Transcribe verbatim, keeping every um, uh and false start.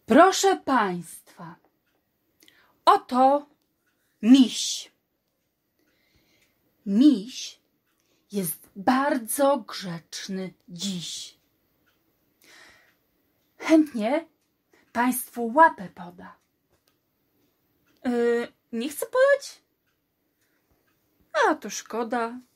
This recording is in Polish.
Proszę Państwa, oto miś. Miś jest bardzo grzeczny dziś. Chętnie Państwu łapę poda. Yy, nie chce podać? A to szkoda.